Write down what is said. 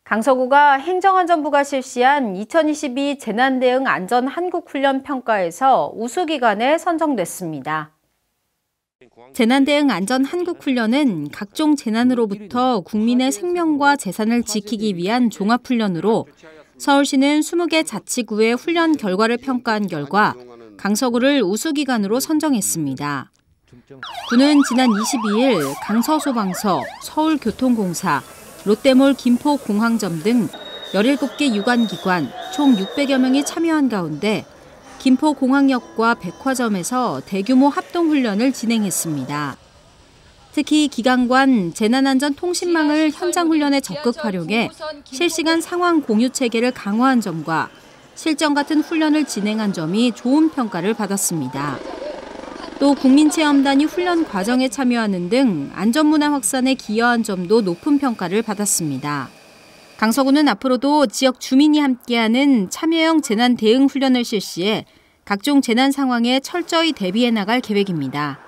강서구가 행정안전부가 실시한 2022 재난대응 안전 한국훈련 평가에서 우수기관에 선정됐습니다. 재난대응 안전 한국훈련은 각종 재난으로부터 국민의 생명과 재산을 지키기 위한 종합훈련으로 서울시는 20개 자치구의 훈련 결과를 평가한 결과 강서구를 우수기관으로 선정했습니다. 구는 지난 22일 강서소방서, 서울교통공사, 롯데몰 김포공항점 등 17개 유관기관 총 600여 명이 참여한 가운데 김포공항역과 백화점에서 대규모 합동훈련을 진행했습니다. 특히 기관관 재난안전 통신망을 현장훈련에 적극 활용해 실시간 상황 공유 체계를 강화한 점과 실전 같은 훈련을 진행한 점이 좋은 평가를 받았습니다. 또 국민체험단이 훈련 과정에 참여하는 등 안전문화 확산에 기여한 점도 높은 평가를 받았습니다. 강서구는 앞으로도 지역 주민이 함께하는 참여형 재난 대응 훈련을 실시해 각종 재난 상황에 철저히 대비해 나갈 계획입니다.